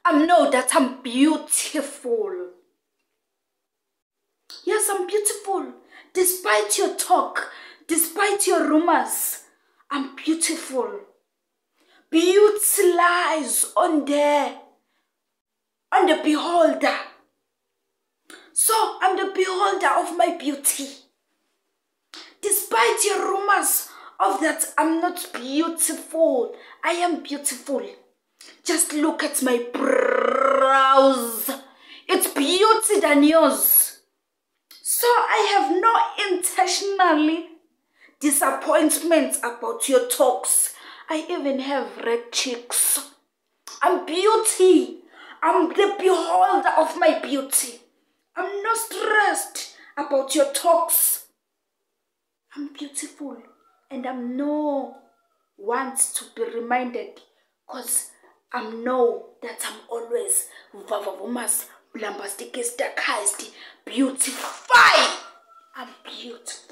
I know that I'm beautiful. Yes, I'm beautiful. Despite your talk, despite your rumors, I'm beautiful. Beauty lies on the beholder. So I'm the beholder of my beauty. Despite your rumors of that I'm not beautiful, I am beautiful. Just look at my brows. It's beauty than yours. So I have no intentionally disappointment about your talks. I even have red cheeks. I'm beauty. I'm the beholder of my beauty. I'm not stressed about your talks. I'm beautiful and I'm no want to be reminded, because I know that I'm always vavavumas, blambastic, beautiful. I'm beautiful.